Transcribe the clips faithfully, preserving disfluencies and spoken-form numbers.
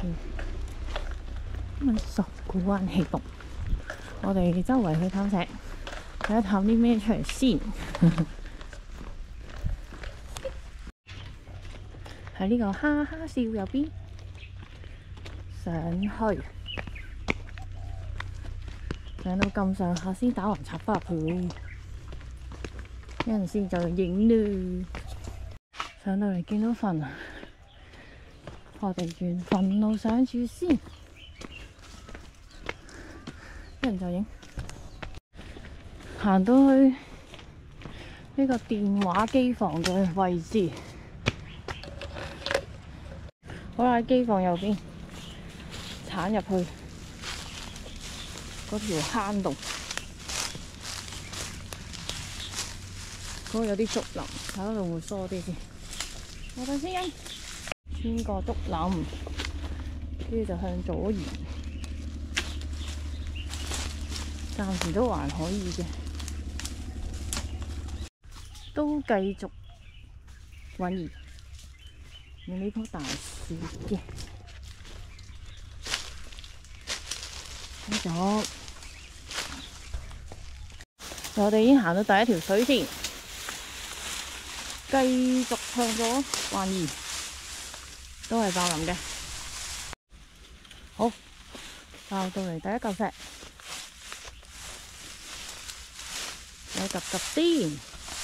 邊，因為十古灣氣洞。我哋周圍去探石，睇下探啲咩出嚟先。喺呢個哈哈笑入邊上去，上到咁上下先打橫插翻入去，有陣時就影啦。上到嚟見到墳，我哋沿墳路上住先，一人就影。行到去呢個電話機房嘅位置，好啦，喺機房右邊鏟入去嗰條坑洞，嗰度有啲竹林，睇嗰度會疏啲先。我等先，穿過竹林，跟住就向左移，暫時都還可以嘅，都繼續揾移。有呢棵大樹嘅，繼續。我哋已經行到第一條水線，繼續向左橫移，都係爆林嘅。好，爆到嚟第一嚿石，有及及先。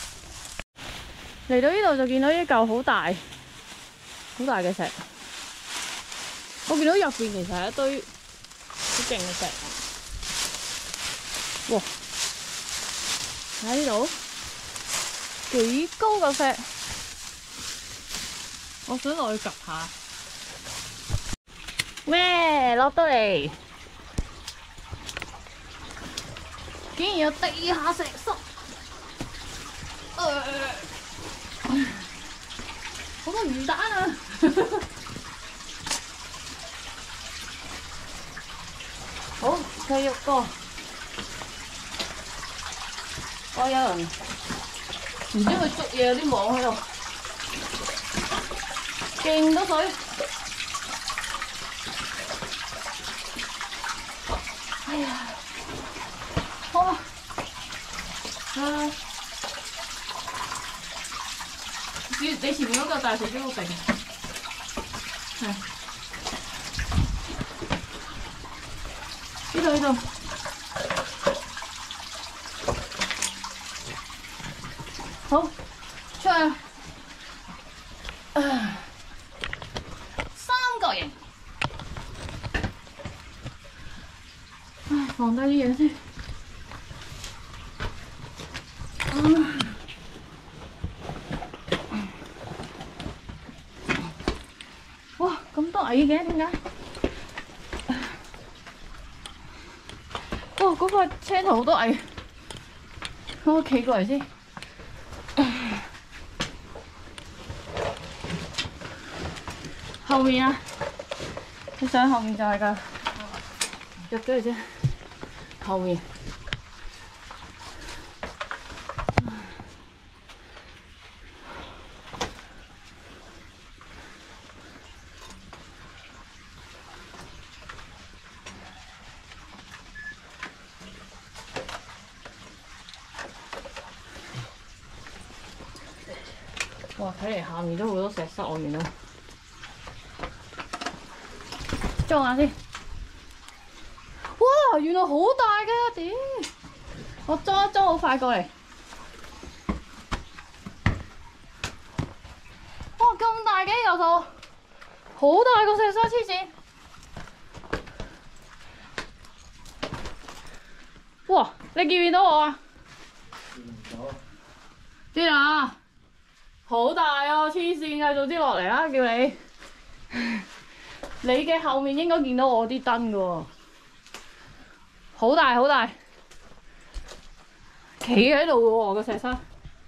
嚟到呢度就見到一嚿好大。好大嘅石，我見到入邊其實係一堆好勁嘅石。哇！喺呢度幾高嚿石，我想落去 𥄫 下。咩？落到嚟，竟然有地下石室。呃好多魚蛋啊！好，繼續過。我有人唔知佢捉嘢，有啲網喺度，勁多水。哎呀，好啊！啊！你前面嗰嚿大石都好勁，係呢度呢度，好出去，啊，三角形，唉，放低啲嘢先，嗯。哇！咁多矮嘅點解？哇！嗰塊青頭好多矮，我企過嚟先。後面啊，你上後面就係㗎，入咗嚟先。後面。哇！睇嚟下面都好多石室，我見到。裝下先。哇！原來好大㗎，屌！我裝一裝好快過嚟。哇！咁大嘅嚿數，好大個石室，黐線！哇！你見唔見到我啊？見唔到。見啊！好大啊！黐線啊！早啲落嚟啦，叫你。你嘅後面應該見到我啲燈㗎喎，好大好大，企喺度㗎喎個石室。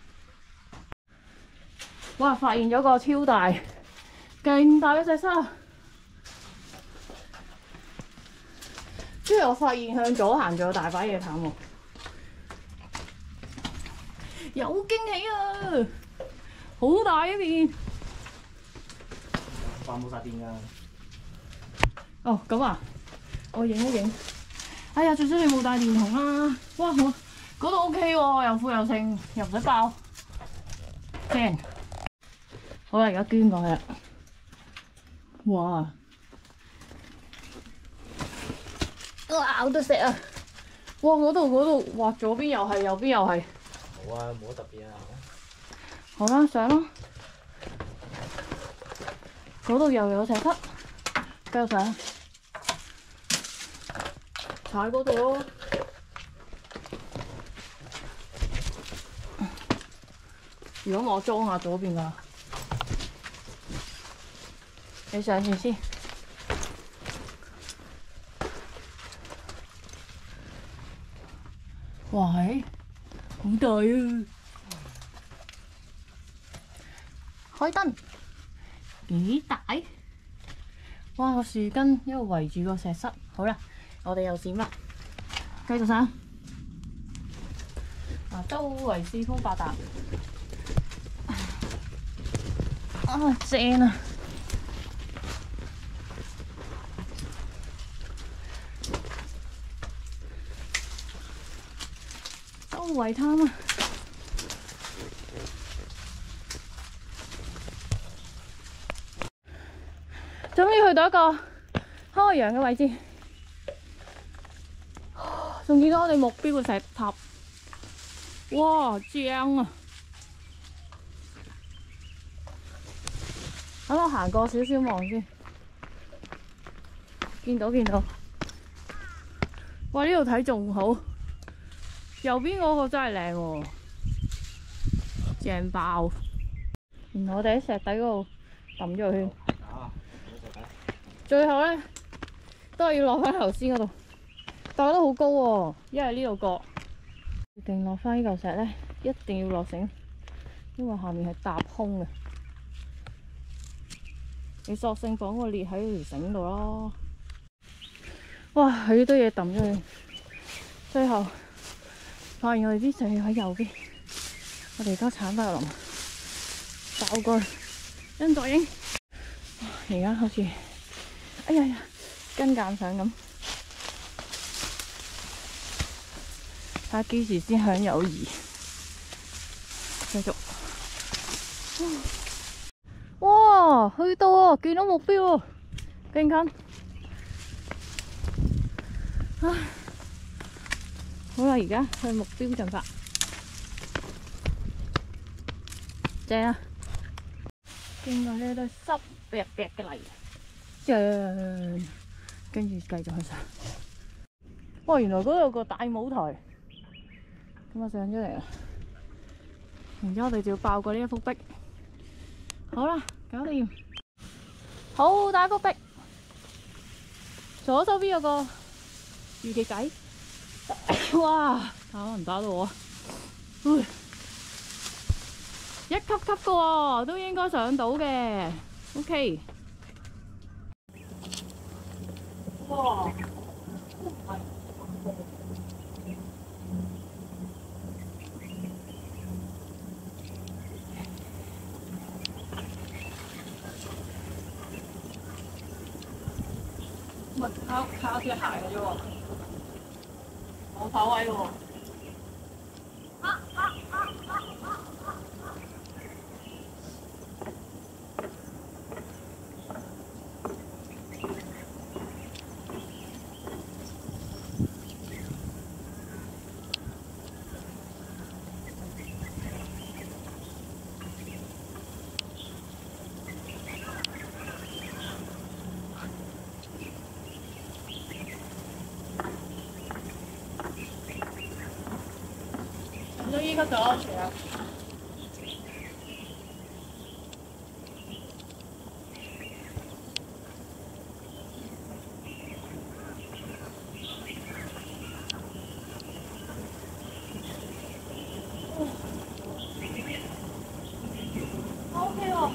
哇！發現咗個超大、勁大嘅石室。跟住我發現向左行仲有大把嘢探喎，有驚喜啊！好大一邊， 扮冇晒電㗎。 哦，咁啊，我影一影。哎呀，最衰你冇帶電筒啦！哇，我嗰度 OK 喎，又闊又盛，又唔使爆，正。好啦，而家捐過去啦。哇！哇，好多石啊！哇，嗰度嗰度，哇，左邊又係，右邊又係。 冇啊，冇乜特別啊。 好啦，上啦。嗰度又有石窟，繼續上。踩嗰度咯。如果我裝下左邊㗎，你上去先。哇係，好大啊！開燈幾大？哇！個樹根一路圍住個石室。好啦，我哋又閃啦，繼續上。啊，周圍四通八達。啊，正啊！周圍攤啊！終於去到一個開陽嘅位置，仲見到我哋目標嘅石塔。哇，正啊！等我行過少少望先，見到見到。哇！呢度睇仲好，右邊嗰個真係靚喎，正爆！然後我哋喺石底嗰度揼咗個圈。最後咧都係要落翻頭先嗰度，但係都好高喎，因為呢度角。決定落翻呢嚿石咧，一定要落繩，因為下面係踏空嘅。你索性綁個裂喺條繩度咯。哇！佢呢堆嘢揼咗去，最後發現我哋啲石喺右邊，我哋而家鏟翻入林，爆過去，跟住影。而家好似〜哎呀呀，跟鑑上咁，睇下幾時先享友誼。繼續。哇！去到啊，見到目標喎，勁近。唉，好啦，而家去目標進發。正啊！見到呢堆濕白白嘅泥。正，跟住繼續去上。哇！原來嗰度有個大舞台，咁我上咗嚟啦。然之後我哋就要爆過呢一幅壁。好啦，搞掂。好大幅壁。左手邊有個預期仔。哇！睇下能唔打到我。一級級嘅喎，都應該上到嘅。OK。哇！咪靠靠隻鞋嘅啫喎，冇跑位嘅喎。都依家咗，其實。OK 喎，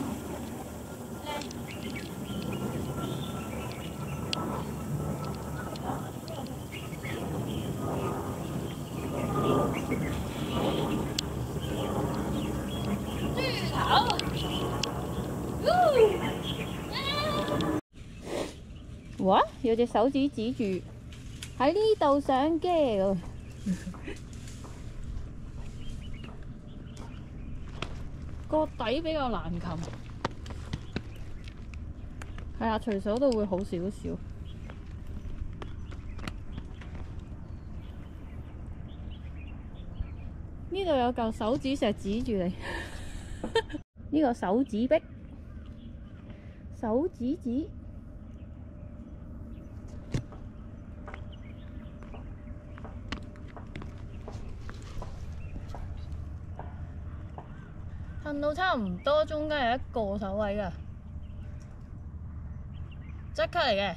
靚。 哇！有隻手指指住喺呢度上嘅。個底比較難擒，係啊，隨手都會好少少。呢度有嚿手指石指住你，呢個手指壁、手指指。褪到差唔多，中間有一個手位㗎，即刻嚟嘅。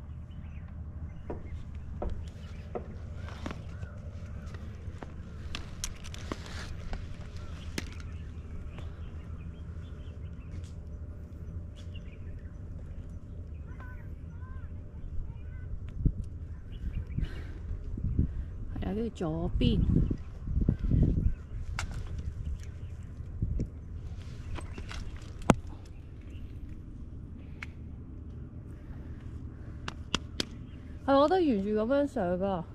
係啊，跟住左邊。係，我都沿住咁樣上噶。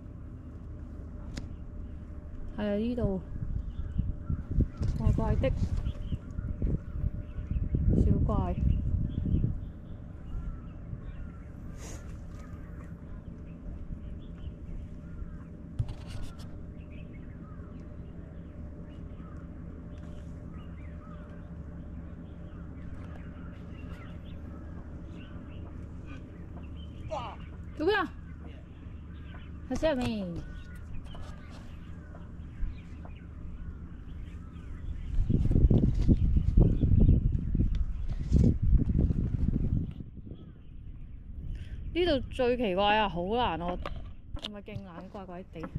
係啊，呢度怪怪的，小怪。有没有？在下面。呢度最奇怪啊，好難我，係咪勁難怪怪地？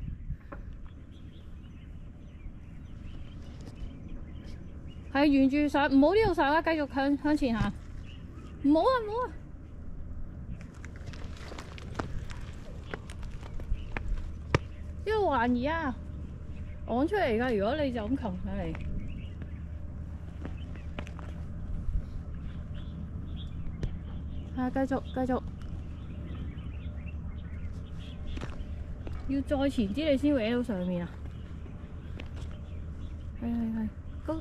係沿住上，唔好呢度上啊！繼續向向前行。唔好啊！唔好啊！呢個橫移啊，昂出嚟㗎！如果你就咁擒上嚟，係啊，繼續繼續，要再前啲你先搲到上面啊！係係係，高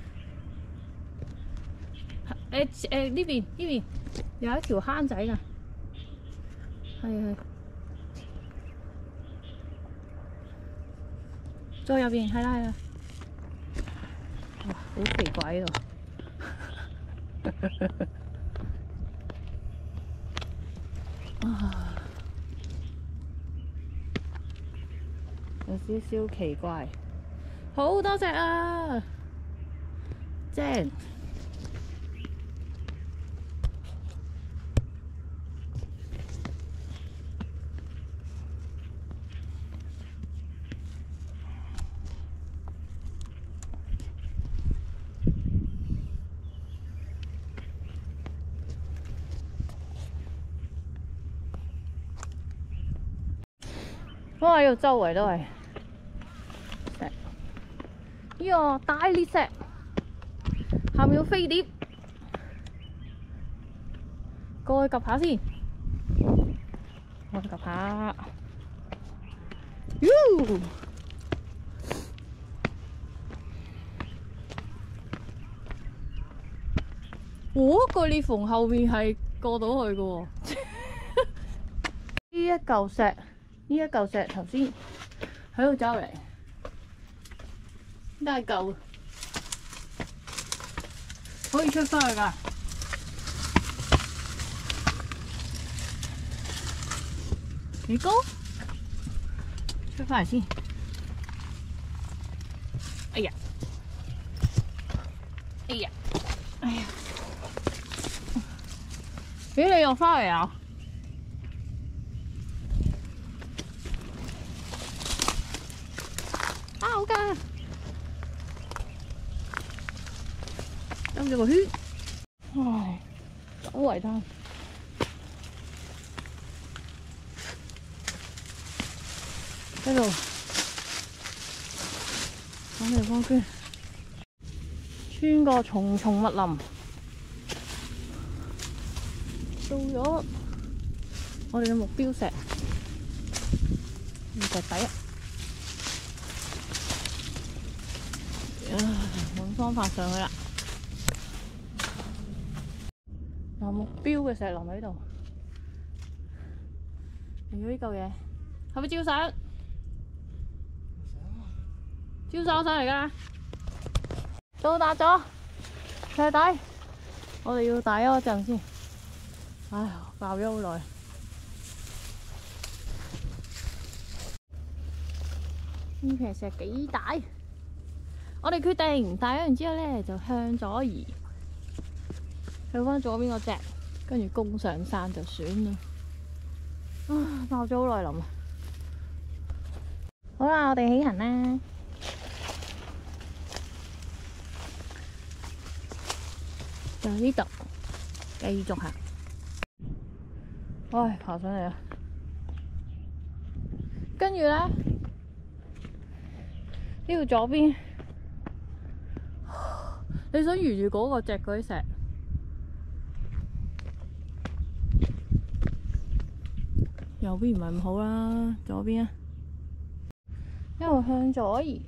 誒誒呢邊呢邊有一條坑仔㗎，係係。再入邊係啦係啦，哇！好奇怪呢度，啊，有少少奇怪，好多隻啊，正！哇！呢度周圍都係石，呢個大裂石，下面有飛碟，過去 𥄫 下先，過去 𥄫 下，喲！哦，個裂縫後面係過到去嘅喎，呢一嚿石。呢一嚿石頭先喺度走嚟，都係舊，可以出翻去㗎。幾高？出翻嚟先。哎呀！哎呀！哎呀！咦？你又翻嚟啊？啊！好㗎，兜咗個圈，唉，周圍都〜喺度揾地方捐，穿過重重密林，到咗我哋嘅目標石，石底啊！揾方法上去啦。嗱，目標嘅石林喺度。嚟咗呢嚿嘢，係咪照相？照相上嚟㗎，到達咗石底。我哋要打一陣先。唉，爆咗好耐。呢片石幾大？我哋決定打咗完之後咧，就向左移，去翻左邊嗰隻，跟住攻上山就算啦。啊，爆咗好耐林啊！好啦，我哋起行啦。就呢度，繼續行。唉，爬上嚟啦！跟住咧，呢度左邊，你想沿住嗰個隻嗰啲石，右邊唔係咁好啦，左邊啊，一路向左移。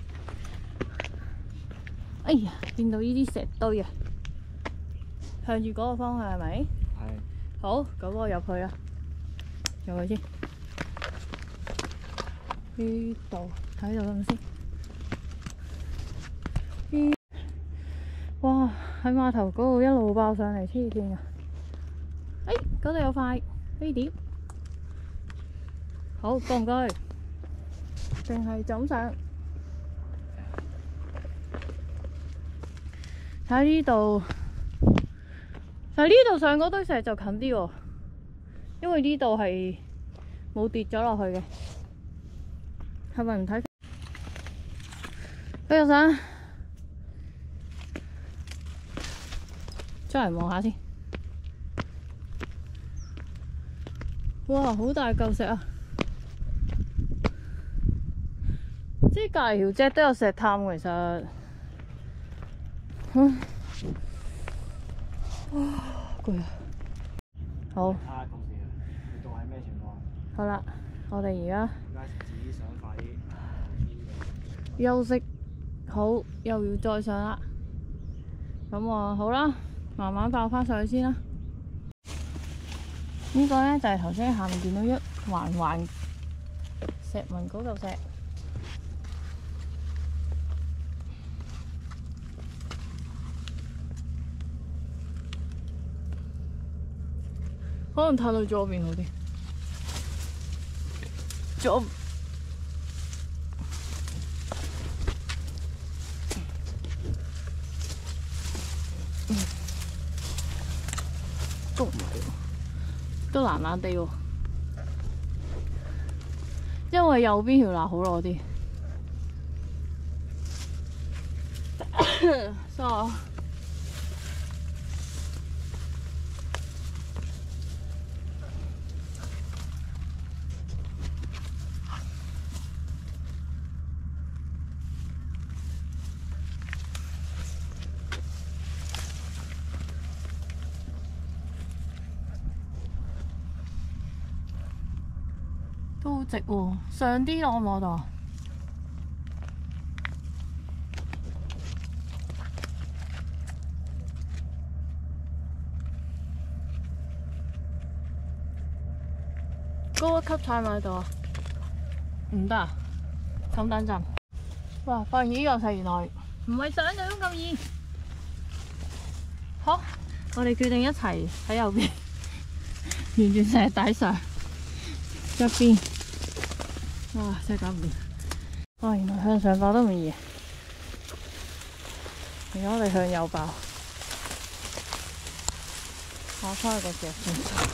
哎呀，見到呢啲石堆啊！向住嗰個方向係咪？係。好，咁我入去啦，入去先。呢度睇到咁先。呢，哇！喺碼頭嗰度一路爆上嚟，黐線啊！哎，嗰度有塊飛碟。好，過唔過去？定係就咁上？喺呢度。但係呢度上嗰堆石就近啲喎，因為呢度係冇跌咗落去嘅。係咪唔睇？繼續上，出嚟望下先。哇！好大嚿石啊！即係隔離條脊都有石探，其實。嗯。哇，攰啊！好。睇下同事啊，你仲係咩情況？好啦，我哋而家自己想快啲休息好，又要再上啦。咁啊，好啦，慢慢爆翻上去先啦。呢個咧就係頭先下面見到一環環石紋嗰嚿石。可能睇到左邊好啲，左都唔係喎，都難難地喎，因為右邊條罅好攞啲。sorry。都好直喎，上啲攞唔攞到？高一級踩埋喺度啊？唔得啊！咁等陣。哇！發現呢個石原來唔係想像中咁易。好，我哋決定一齊喺右邊，沿住石底上。一邊，哇！真係搞唔掂。哇！原來向上爆都唔易。而家我哋向右爆，打開個石先。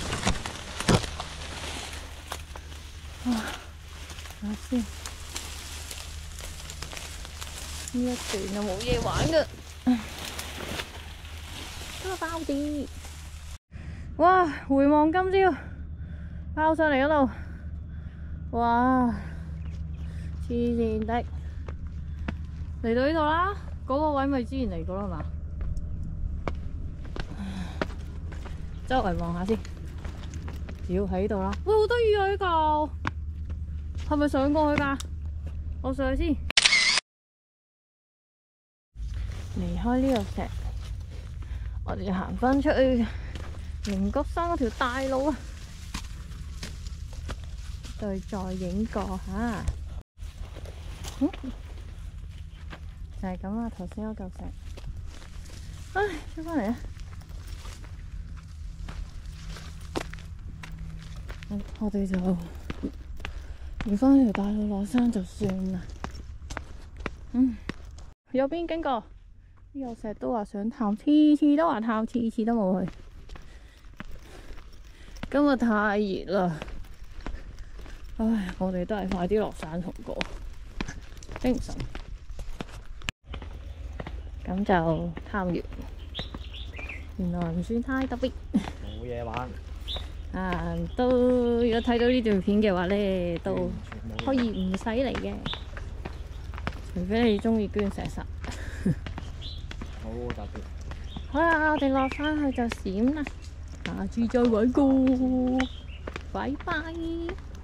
哇！睇下先，呢一段就冇嘢玩㗎。嗰個爆啲。哇！回望今朝爆上嚟嗰度。哇！黐線的，嚟到呢度啦，嗰、那個位咪之前嚟過啦嘛？周圍望下先。 屌喺度啦！喂，好得意啊呢嚿，係咪上過去㗎？我上去先。離開呢個石，我哋行翻出去靈谷山嗰條大路啊！對，再影個嚇。嗯，就係咁啊！頭先嗰嚿石，唉，出翻嚟啊！我哋就沿翻條大路落山就算啦。嗯，右邊經過呢個石都話想探，次次都話探，次次都冇去。今日太熱啦，唉，我哋都係快啲落山同過，精神。咁就探完，原來唔算太特別。 冇嘢玩。 啊，都如果睇到呢段片嘅話咧，都可以唔使嚟嘅，除非你中意捐石實。 冇特別。 好啦，我哋落翻去就閃啦，下次再揾過，拜拜。